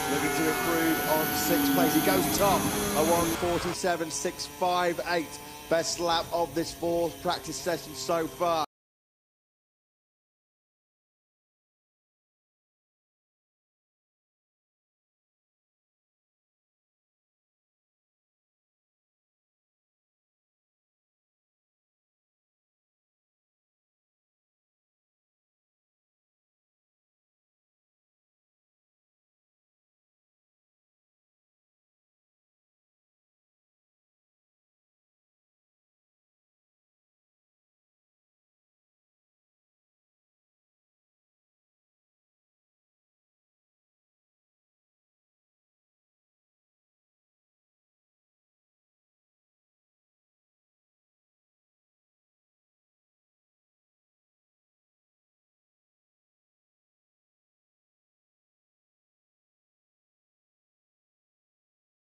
looking to improve on sixth place. He goes top, a 1:47.658. Best lap of this fourth practice session so far.